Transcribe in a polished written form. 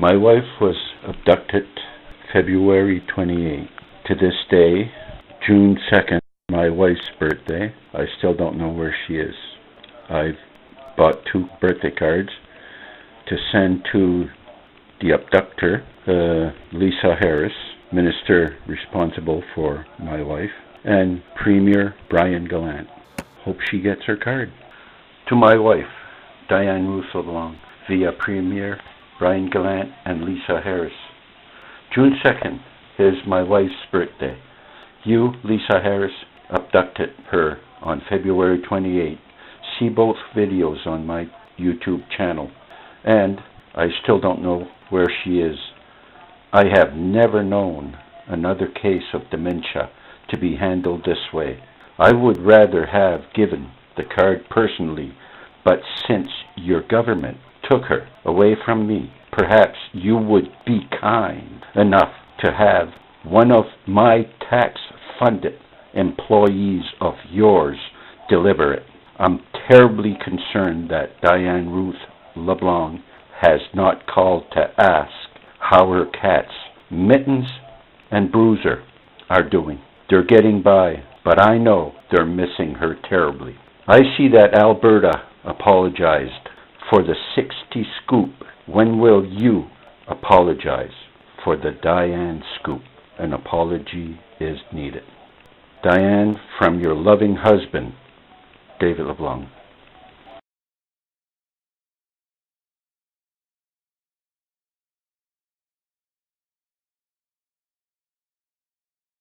My wife was abducted February 28. To this day, June 2nd, my wife's birthday, I still don't know where she is. I've bought 2 birthday cards to send to the abductor, Lisa Harris, minister responsible for my wife, and Premier Brian Gallant. Hope she gets her card. To my wife, Diane Ruth LeBlanc, via Premier Brian Gallant and Lisa Harris. June 2nd is my wife's birthday. You, Lisa Harris, abducted her on February 28. See both videos on my YouTube channel. And I still don't know where she is. I have never known another case of dementia to be handled this way. I would rather have given the card personally, but since your government took her away from me, perhaps you would be kind enough to have one of my tax-funded employees of yours deliver it. I'm terribly concerned that Diane Ruth LeBlanc has not called to ask how her cats, Mittens and Bruiser, are doing. They're getting by, but I know they're missing her terribly. I see that Alberta apologized for the 60 scoop. When will you apologize for the Diane scoop? An apology is needed. Diane, from your loving husband, David LeBlanc.